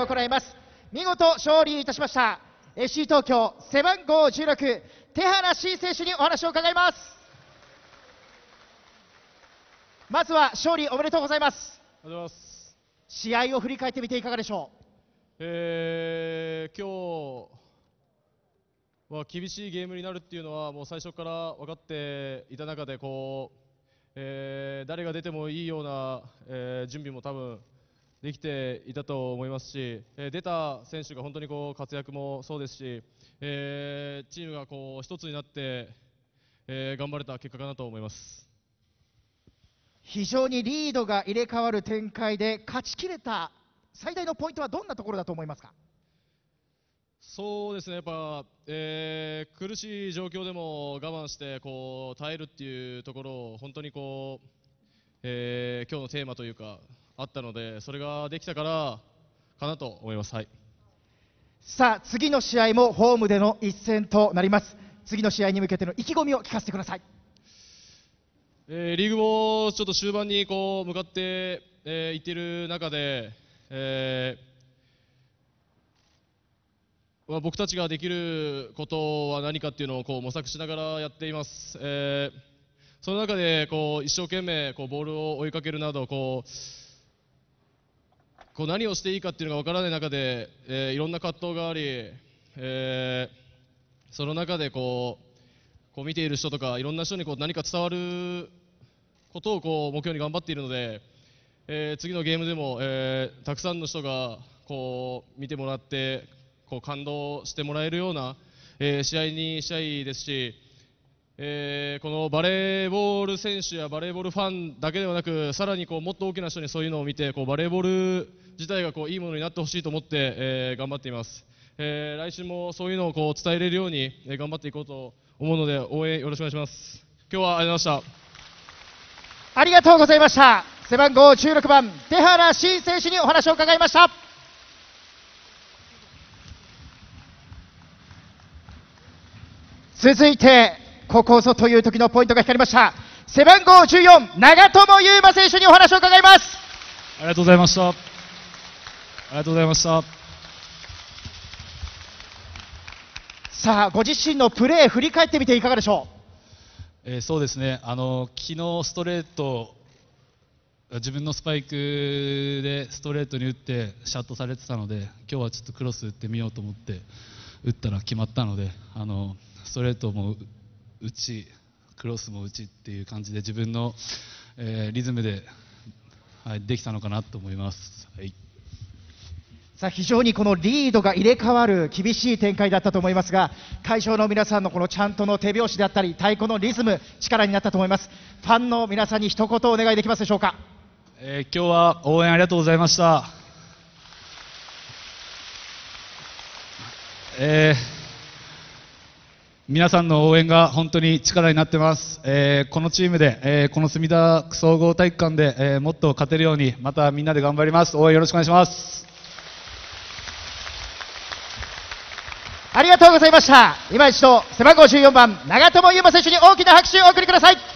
を行います。見事勝利いたしました FC 東京背番号16手原慎選手にお話を伺います。まずは勝利おめでとうございます。 ありがとうございます。 試合を振り返ってみていかがでしょう。 今日は厳しいゲームになるっていうのはもう最初から分かっていた中で誰が出てもいいような、準備も多分できていたと思いますし、出た選手が本当に活躍もそうですし、チームが一つになって、頑張れた結果かなと思います。 非常にリードが入れ替わる展開で勝ち切れた最大のポイントはどんなところだと思いますか。 そうですね、やっぱ、苦しい状況でも我慢して耐えるっていうところを本当に今日のテーマというかあったので、それができたからかなと思います。はい、 さあ次の試合もホームでの一戦となります。次の試合に向けての意気込みを聞かせてください。 リーグもちょっと終盤に向かっていっている中で、僕たちができることは何かっていうのを模索しながらやっています。その中で一生懸命ボールを追いかけるなど何をしていいかっていうのが分からない中で、いろんな葛藤があり、その中で見ている人とかいろんな人に何か伝わることを目標に頑張っているので、次のゲームでも、たくさんの人が見てもらって感動してもらえるような、試合にしたいですし、このバレーボール選手やバレーボールファンだけではなく、さらにもっと大きな人にそういうのを見てバレーボール自体がいいものになってほしいと思って、頑張っています。来週もそういうのを伝えれるように、頑張っていこうと思うので応援よろしくお願いします。今日はありがとうございました。 ありがとうございました。背番号16番手原慎選手にお話を伺いました。続いてここぞという時のポイントが光りました。背番号14長友佑真選手にお話を伺います。 ありがとうございました。ありがとうございました。 さあご自身のプレー振り返ってみていかがでしょう。そうですね、昨日ストレート自分のスパイクでストレートに打ってシャットされてたので、今日はちょっとクロス打ってみようと思って打ったら決まったので、ストレートも打ちクロスも打ちっていう感じで自分の、リズムで、できたのかなと思います。はい、 さあ非常にこのリードが入れ替わる厳しい展開だったと思いますが、会場の皆さんのこのちゃんとの手拍子であったり太鼓のリズム力になったと思います。ファンの皆さんに一言お願いできますでしょうか。 今日は応援ありがとうございました。皆さんの応援が本当に力になってます。このチームで、この墨田総合体育館で、もっと勝てるようにまたみんなで頑張ります。応援よろしくお願いします。 ありがとうございました。今一度背番号14番長友佑真選手に大きな拍手をお送りください。